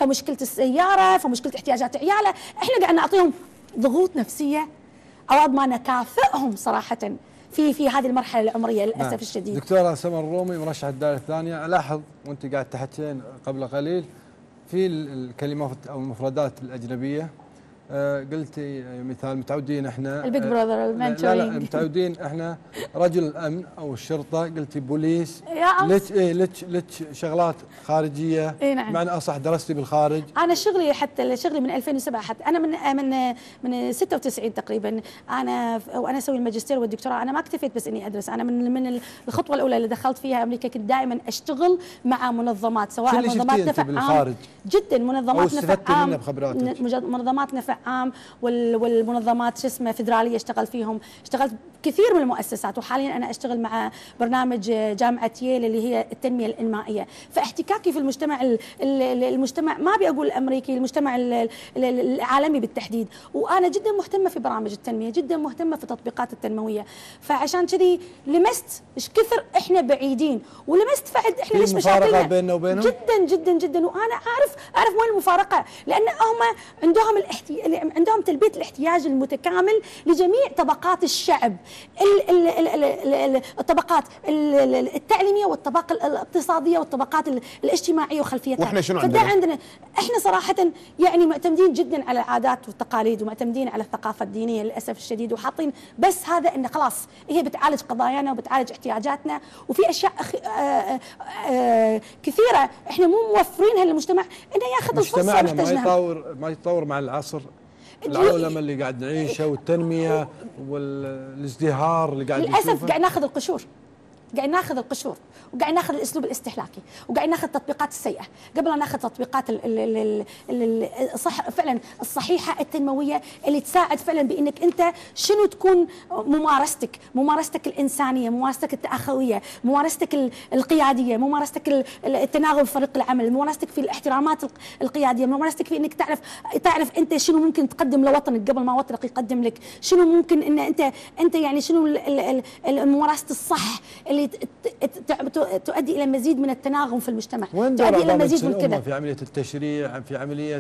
فمشكله السياره، فمشكله احتياجات عياله، احنا قاعد نعطيهم ضغوط نفسيه اوض ما نكافئهم صراحه في هذه المرحله العمريه للاسف الشديد. دكتوره سمر الرومي مرشحه الدائره الثانيه، الاحظ وانت قاعد تحكين قبل قليل في الكلمات او المفردات الاجنبيه، قلتي مثال متعودين احنا البيج براذر لا متعودين احنا رجل الامن او الشرطه، قلتي بوليس، لك شغلات خارجيه. نعم. معنى اصح درستي بالخارج. انا شغلي من 2007 حتى انا من 96 تقريبا، انا وانا اسوي الماجستير والدكتوراه انا ما اكتفيت بس اني ادرس، انا من الخطوه الاولى اللي دخلت فيها امريكا كنت دائما اشتغل مع منظمات، سواء منظمات نفع عام جدا، منظمات نفع عام، منظمات نفع عام والمنظمات شو اسمه فدراليه اشتغل فيهم، اشتغلت كثير من المؤسسات، وحاليا انا اشتغل مع برنامج جامعه ييل اللي هي التنميه الانمائيه، فاحتكاكي في المجتمع ما ابي اقول الامريكي، المجتمع العالمي بالتحديد، وانا جدا مهتمه في برامج التنميه، جدا مهتمه في التطبيقات التنمويه، فعشان كذي لمست ايش كثر احنا بعيدين، ولمست فعد احنا ليش مشاكلنا بيننا وبينهم جدا جدا جدا، وانا اعرف وين المفارقه، لان هم عندهم تلبيه الاحتياج المتكامل لجميع طبقات الشعب، الطبقات التعليميه والطبقات الاقتصاديه والطبقات الاجتماعيه وخلفيتها. واحنا شنو عندنا؟ عندنا احنا صراحه يعني معتمدين جدا على العادات والتقاليد، ومعتمدين على الثقافه الدينيه للاسف الشديد، وحاطين بس هذا انه خلاص هي بتعالج قضايانا وبتعالج احتياجاتنا، وفي اشياء كثيره احنا مو موفرينها للمجتمع انه ياخذ الفرصه. مجتمعنا ما يتطور مع العصر، العولمه اللي قاعد نعيشها والتنميه والازدهار اللي قاعد نشوفه، للاسف قاعد ناخذ القشور، قاعد ناخذ القشور، وقاعد ناخذ الاسلوب الاستهلاكي، وقاعد ناخذ التطبيقات السيئه قبل ان ناخذ تطبيقات فعلا الصحيحه التنمويه اللي تساعد فعلا بانك انت شنو تكون ممارستك الانسانيه، ممارستك التاخويه، ممارستك القياديه، ممارستك التناغم في فريق العمل، ممارستك في الاحترامات القياديه، ممارستك في انك تعرف انت شنو ممكن تقدم لوطنك قبل ما وطنك يقدم لك، شنو ممكن ان انت يعني شنو ممارسه الصح اللي تؤدي الى مزيد من التناغم في المجتمع، تؤدي الى مزيد من كذا في عمليه التشريع، في عمليه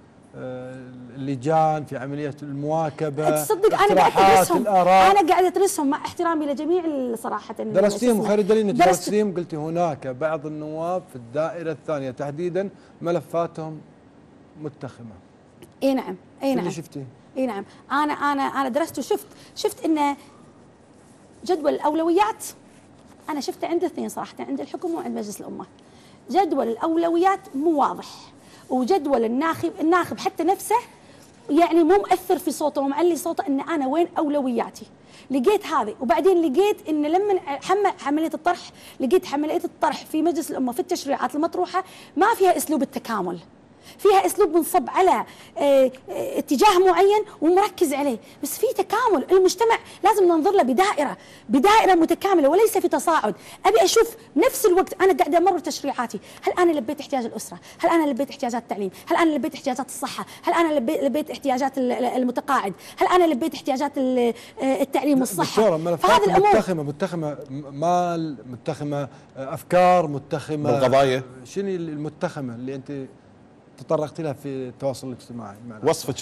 اللجان، في عمليه المواكبه. تصدق انا قاعده ادرسهم، انا قاعده ادرسهم مع احترامي لجميع صراحه درستيهم، وخير الدليل انك درستيهم. قلتي هناك بعض النواب في الدائره الثانيه تحديدا ملفاتهم متخمه. اي نعم، اي نعم، اللي شفتيه. اي نعم، انا درست وشفت ان جدول الاولويات أنا شفته عند الاثنين صراحة، عند الحكومة وعند مجلس الأمة. جدول الأولويات مو واضح، وجدول الناخب حتى نفسه يعني مو مؤثر في صوته ومعلي صوته إن أنا وين أولوياتي. لقيت هذه، وبعدين لقيت إن لما عملية الطرح، لقيت عملية الطرح في مجلس الأمة في التشريعات المطروحة ما فيها أسلوب التكامل، فيها اسلوب منصب على اتجاه معين ومركز عليه، بس في تكامل. المجتمع لازم ننظر له بدائره متكامله وليس في تصاعد. ابي اشوف نفس الوقت انا قاعده امر تشريعاتي، هل انا لبيت احتياج الاسره؟ هل انا لبيت احتياجات التعليم؟ هل انا لبيت احتياجات الصحه؟ هل انا لبيت احتياجات المتقاعد؟ هل انا لبيت احتياجات التعليم والصحه؟ دكتوره ملفات متخمه مال، متخمه افكار، متخمه بالقضايا. شنو المتخمه اللي انت تطرقت لها في التواصل الاجتماعي؟ وصفك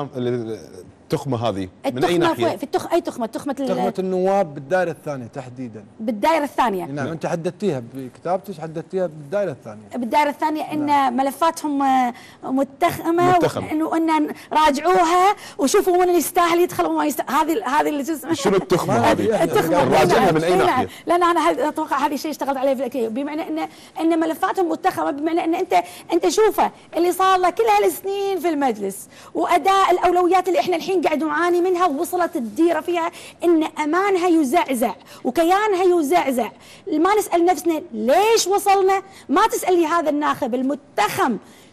للتخمه هذه من اي ناحيه؟ في اي تخمه؟ تخمه النواب بالدائره الثانيه تحديدا. بالدائره الثانيه نعم، انت حددتيها بكتابتك، حددتيها بالدائره الثانيه. بالدائره الثانيه ان نعم. ملفاتهم متخمه وان راجعوها وشوفوا من اللي يستاهل يدخل وما يستاهل. هذه اللي اسمها شنو التخمه هذه؟ التخمه راجعها من اي ناحيه؟ لان انا اتوقع هذا الشيء اشتغلت عليه في الأكيد. بمعنى ان ملفاتهم متخمه، بمعنى ان انت شوفه اللي صار له كل هالسنين في المجلس، واداء الاولويات اللي احنا الحين قاعد نعاني منها، ووصلت الديره فيها ان امانها يزعزع وكيانها يزعزع. ما نسال نفسنا ليش وصلنا؟ ما تسالي هذا الناخب المتخم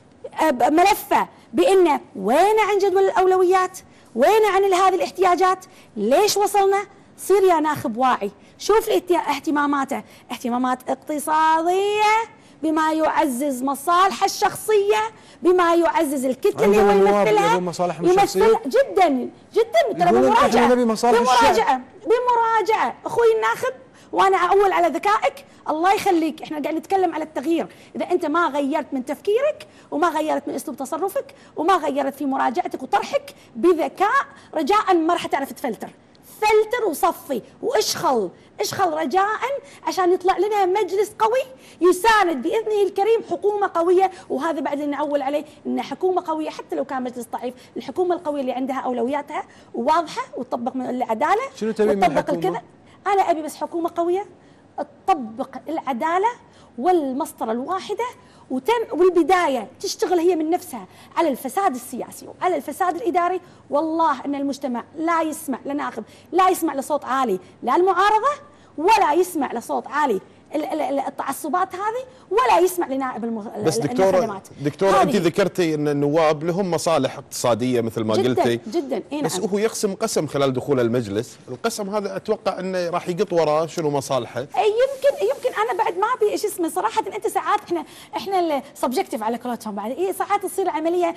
ملفه بانه وين عن جدول الاولويات؟ وين عن هذه الاحتياجات؟ ليش وصلنا؟ صير يا ناخب واعي، شوف اهتماماته، اهتمامات اقتصاديه بما يعزز مصالحه الشخصيه، بما يعزز الكتله اللي هو يمثلها. يمثل جدا جدا. ترى بمراجعه اخوي الناخب وانا اعول على ذكائك. الله يخليك، احنا قاعد نتكلم على التغيير. اذا انت ما غيرت من تفكيرك وما غيرت من اسلوب تصرفك وما غيرت في مراجعتك وطرحك بذكاء، رجاء ما راح تعرف تفلتر. فلتر وصفي واشخل رجاء عشان يطلع لنا مجلس قوي يساند باذنه الكريم حكومه قويه. وهذا بعد اللي نعول عليه، ان حكومه قويه حتى لو كان مجلس ضعيف، الحكومه القويه اللي عندها اولوياتها واضحه وتطبق من العداله. شنو تبي من الحكومه؟ انا ابي بس حكومه قويه تطبق العداله والمسطره الواحده، والبدايه تشتغل هي من نفسها على الفساد السياسي وعلى الفساد الاداري. والله ان المجتمع لا يسمع لناخب، لا يسمع لصوت عالي لا المعارضه، ولا يسمع لصوت عالي التعصبات هذه، ولا يسمع لنائب بس دكتورة انت ذكرتي ان النواب لهم مصالح اقتصاديه مثل ما قلتي جدا. بس هو يقسم قسم خلال دخول المجلس، القسم هذا اتوقع انه راح يقط وراه شنو مصالحه. يمكن انا بعد ما ابي شو اسمه صراحه. انت ساعات احنا السبجكتيف على قولتهم بعد ساعات تصير العمليه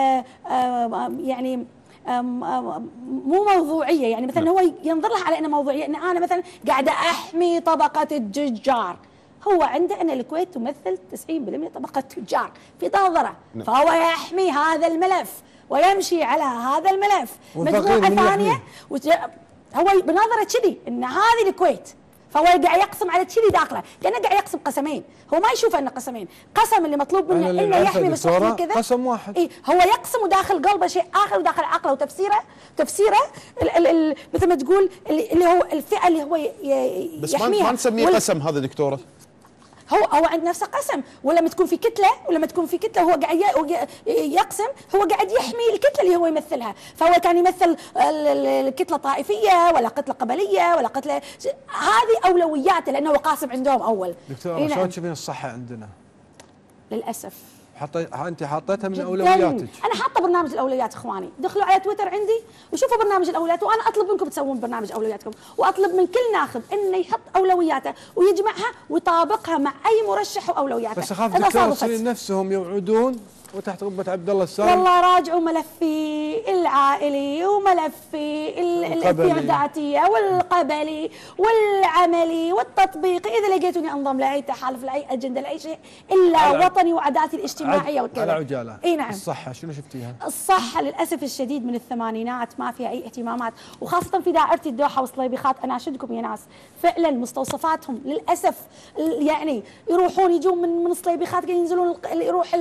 يعني مو موضوعيه. يعني مثلا هو ينظر لها على انها موضوعيه، ان انا مثلا قاعده احمي طبقه التجار. هو عنده ان الكويت تمثل 90% طبقه تجار في نظره، فهو يحمي هذا الملف ويمشي على هذا الملف. مجموعه ثانيه هو بنظره كذي ان هذه الكويت، فهو قاعد يقسم على كذي داخله، كانه قاعد يقسم قسمين. هو ما يشوف انه قسمين، قسم اللي مطلوب منه انه يحمي مصلحته كذا، قسم واحد. هو يقسم وداخل قلبه شيء اخر وداخل عقله وتفسيره مثل ما تقول اللي هو الفئه اللي هو يحميها. بس ما نسميه قسم هذا دكتوره. هو عند نفسه قسم، ولما تكون في كتله وهو قاعد يقسم، هو قاعد يحمي الكتله اللي هو يمثلها. فهو كان يمثل الكتله طائفيه ولا كتله قبليه ولا كتله، هذه اولوياته لانه هو قاسم عندهم اول. دكتوره شلون تشوفين الصحه عندنا؟ للاسف انت حاطيتها من اولوياتك. انا حاطه برنامج الاولويات اخواني، دخلوا على تويتر عندي وشوفوا برنامج الاولويات، وانا اطلب منكم تسوون برنامج اولوياتكم، واطلب من كل ناخب انه يحط اولوياته ويجمعها ويطابقها مع اي مرشح واولوياته. بس اخاف دكتور المصريين نفسهم يوعدون وتحت قبه عبد الله السالم. والله راجعوا ملفي العائلي وملفي الذاتيه والقبلي والعملي والتطبيقي، اذا لقيتوني انضم لاي تحالف لاي اجنده لاي شيء الا وطني وعدالتي الاجتماعيه وكذا. على عجاله. اي نعم. الصحه شنو شفتيها؟ الصحه للاسف الشديد من الثمانينات ما فيها اي اهتمامات، وخاصه في دائرتي الدوحه والصليبيخات. اناشدكم يا ناس فعلا مستوصفاتهم للاسف يعني يروحون يجون من الصليبيخات ينزلون يروح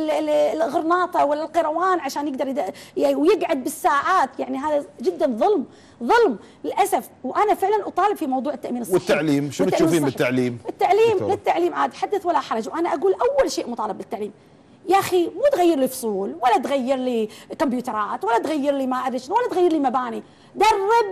الغرناطه ولا القروان عشان يقدر ويقعد بالساعات. يعني هذا جدا ظلم للاسف. وانا فعلا اطالب في موضوع التامين الصحي والتعليم. شنو تشوفين بالتعليم؟ التعليم عاد حدث ولا حرج. وانا اقول اول شيء مطالب بالتعليم يا اخي، مو تغير لي فصول ولا تغير لي كمبيوترات ولا تغير لي ما ادري شنو ولا تغير لي مباني، درب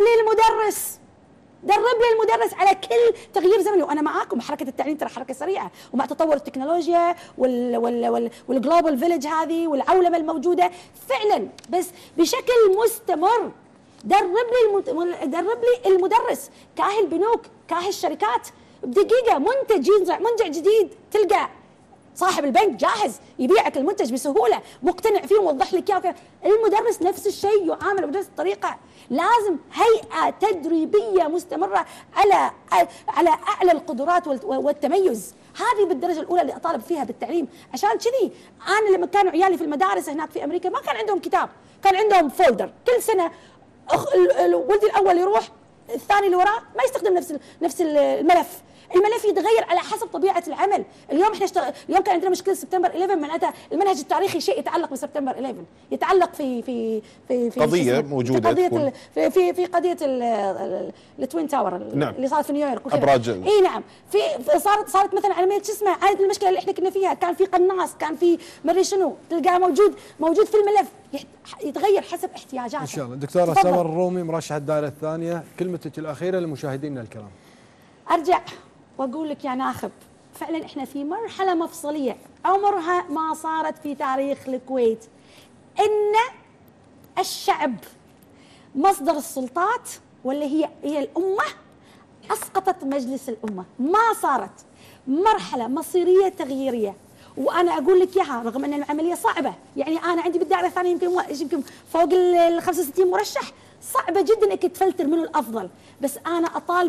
لي المدرس على كل تغيير زمني. وانا معاكم، حركه التعليم ترى حركه سريعه، ومع تطور التكنولوجيا والجلوبال فيلج هذه والعولمه الموجوده فعلا، بس بشكل مستمر. درب لي المدرس، كاهي البنوك، كاهي الشركات، بدقيقه منتج جديد تلقى صاحب البنك جاهز يبيعك المنتج بسهوله، مقتنع فيه وموضح لك اياه. المدرس نفس الشيء، يعامل بنفس الطريقه. لازم هيئه تدريبيه مستمره على اعلى القدرات والتميز. هذه بالدرجه الاولى اللي اطالب فيها بالتعليم. عشان كذي انا لما كانوا عيالي في المدارس هناك في امريكا ما كان عندهم كتاب، كان عندهم فولدر. كل سنه ولدي الاول يروح، الثاني اللي وراه ما يستخدم نفس الملف يتغير على حسب طبيعه العمل. اليوم اليوم كان عندنا مشكله سبتمبر 11، معناتها المنهج التاريخي شيء يتعلق بسبتمبر 11، يتعلق في قضيه موجوده في قضيه التوين تاور اللي صارت في نيويورك وكذا. ابراج. اي نعم. في صارت مثلا عمليه شو اسمه، عادة المشكله اللي احنا كنا فيها، كان في قناص، كان في مدري شنو، تلقاه موجود في الملف، يتغير حسب احتياجاته. ان شاء الله. دكتوره سمر الرومي، مرشحه الدائره الثانيه، كلمتك الاخيره لمشاهدينا الكرام. ارجع واقول لك يا ناخب، فعلا احنا في مرحله مفصليه عمرها ما صارت في تاريخ الكويت، ان الشعب مصدر السلطات، ولا هي الامه اسقطت مجلس الامه. ما صارت مرحله مصيريه تغييريه. وانا اقول لك اياها رغم ان العمليه صعبه. يعني انا عندي بالدائره الثانيه يمكن فوق ال 65 مرشح، صعبه جدا انك تفلتر منه الافضل. بس انا اطالبك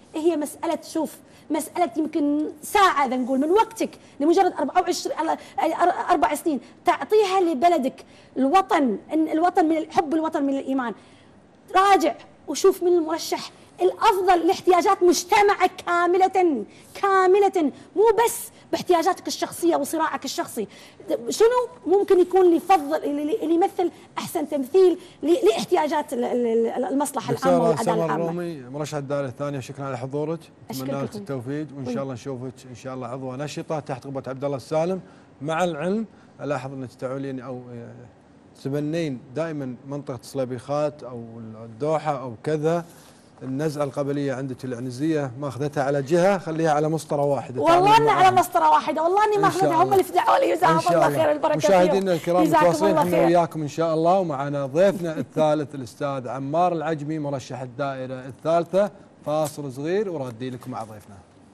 هي مساله شوف مساله يمكن ساعه اذا نقول من وقتك لمجرد 4 سنين تعطيها لبلدك. الوطن من حب الوطن من الايمان. راجع وشوف من المرشح الافضل لاحتياجات مجتمعك كامله، مو بس باحتياجاتك الشخصيه وصراعك الشخصي. شنو ممكن يكون اللي يمثل احسن تمثيل لاحتياجات المصلحه العامه والعداله العامه. الرومي مرشح الدائره الثانيه، شكرا على حضورك، اتمنى لك لكم. التوفيق وان شاء الله نشوفك ان شاء الله عضوه نشطه تحت قبه عبد الله السالم. مع العلم الاحظ انك تعولين او تبنين دائما منطقه الصليبيخات او الدوحه او كذا. النزعه القبليه عندك العنزيه ما اخذتها على جهه، خليها على مسطره واحده. والله اني على مسطره واحده، والله اني ما اخذتها، هم اللي فدعوا لي، جزاهم الله خير البركه. مشاهدينا الكرام متواصلين احنا وياكم ان شاء الله، ومعنا ضيفنا الثالث الاستاذ عمار العجمي مرشح الدائره الثالثه. فاصل صغير ورادي لكم مع ضيفنا.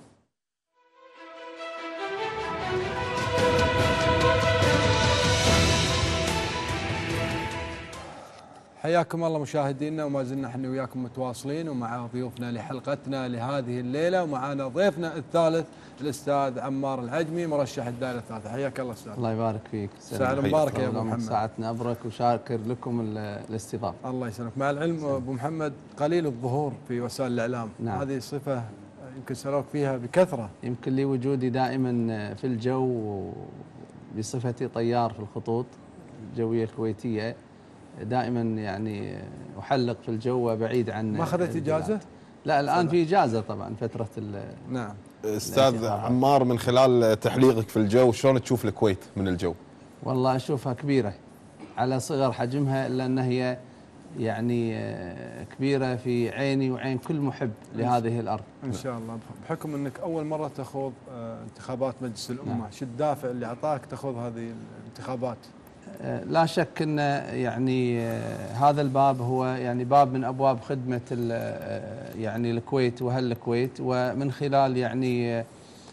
حياكم الله مشاهدينا، وما زلنا احنا وياكم متواصلين ومع ضيوفنا لحلقتنا لهذه الليله، ومعنا ضيفنا الثالث الاستاذ عمار العجمي مرشح الدائره الثالثه. حياك الله استاذ. الله يبارك فيك. ساعة مباركه يا ابو محمد. ساعتنا ابرك وشاكر لكم الاستضافه. الله يسلمك. مع العلم ابو محمد قليل الظهور في وسائل الاعلام. نعم. هذه صفه يمكن سألوك فيها بكثره. يمكن لي وجودي دائما في الجو بصفتي طيار في الخطوط الجويه الكويتيه، دائما يعني احلق في الجو بعيد عن. ما اخذت اجازه؟ لا الان في اجازه طبعا فتره نعم. استاذ عمار، من خلال تحليقك في الجو شلون تشوف الكويت من الجو؟ والله اشوفها كبيره على صغر حجمها، الا ان هي يعني كبيره في عيني وعين كل محب لهذه الارض. ان شاء الله. بحكم انك اول مره تخوض انتخابات مجلس الامه، نعم. شو الدافع اللي اعطاك تخوض هذه الانتخابات؟ لا شك ان يعني هذا الباب هو يعني باب من ابواب خدمه يعني الكويت واهل الكويت، ومن خلال يعني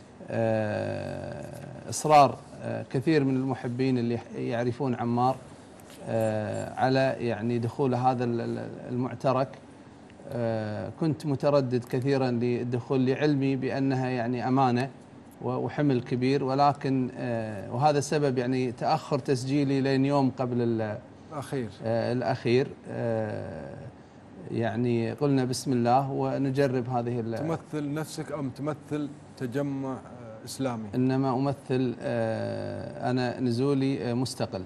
اصرار كثير من المحبين اللي يعرفون عمار على يعني دخول هذا المعترك. كنت متردد كثيرا للدخول لعلمي بانها يعني امانه وحمل كبير، ولكن وهذا سبب يعني تأخر تسجيلي لين يوم قبل الأخير. يعني قلنا بسم الله ونجرب هذه. تمثل نفسك أو تمثل تجمع إسلامي؟ إنما أمثل أنا نزولي مستقل.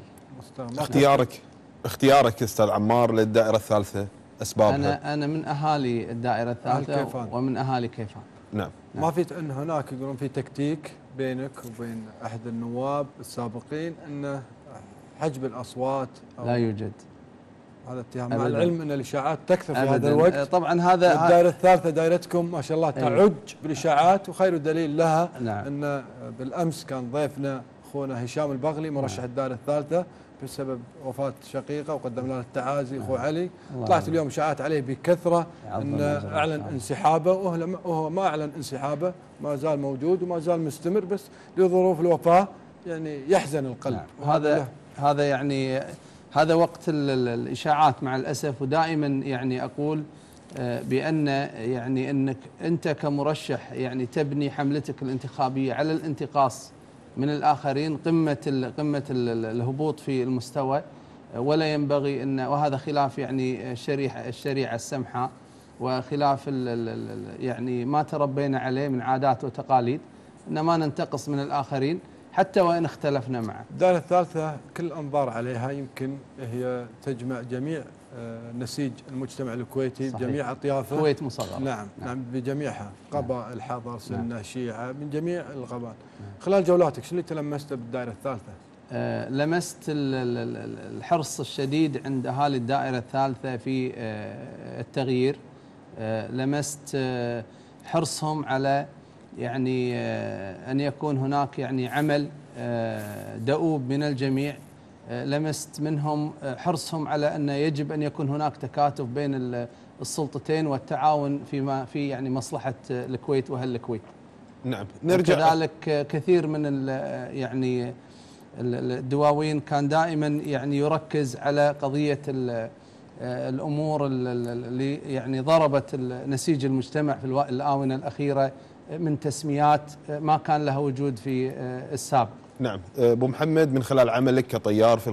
اختيارك أستاذ عمار للدائرة الثالثة أسبابها؟ أنا من أهالي الدائرة الثالثة ومن أهالي كيفان. نعم. ما في ان هناك يقولون في تكتيك بينك وبين احد النواب السابقين انه حجب الاصوات أو لا يوجد هذا اتهام، مع العلم ان الاشاعات تكثر في هذا الوقت. طبعا هذا الدائره الثالثه دائرتكم ما شاء الله تعج بالاشاعات، وخير دليل لها نعم. ان بالامس كان ضيفنا اخونا هشام البغلي مرشح الدائره الثالثه بسبب وفاة شقيقه وقدم له التعازي اخو علي. طلعت اليوم اشاعات عليه بكثره ان اعلن انسحابه، وهو ما اعلن انسحابه، ما زال موجود وما زال مستمر، بس لظروف الوفاه يعني يحزن القلب. هذا يعني هذا وقت الاشاعات مع الاسف، ودائما يعني اقول بان يعني انك انت كمرشح يعني تبني حملتك الانتخابيه على الانتقاص من الآخرين، قمة الهبوط في المستوى، ولا ينبغي أن، وهذا خلاف يعني الشريعة السمحة وخلاف يعني ما تربينا عليه من عادات وتقاليد، أن ما ننتقص من الآخرين حتى وإن اختلفنا معه. الدائرة الثالثة كل الأنظار عليها، يمكن هي تجمع جميع نسيج المجتمع الكويتي بجميع أطيافه. الكويت مصغرة. نعم بجميعها، قبائل، حضر، سنة، شيعة، من جميع القبائل. خلال جولاتك شو اللي تلمسته بالدائرة الثالثة؟ لمست الحرص الشديد عند أهالي الدائرة الثالثة في التغيير. لمست حرصهم على يعني أن يكون هناك يعني عمل دؤوب من الجميع. لمست منهم حرصهم على أن يجب أن يكون هناك تكاتف بين السلطتين والتعاون فيما في يعني مصلحة الكويت وأهل الكويت. نعم. نرجع كذلك كثير من يعني الدواوين كان دائما يعني يركز على قضية الأمور اللي يعني ضربت نسيج المجتمع في الآونة الأخيرة من تسميات ما كان لها وجود في السابق. نعم. أبو محمد، من خلال عملك كطيار في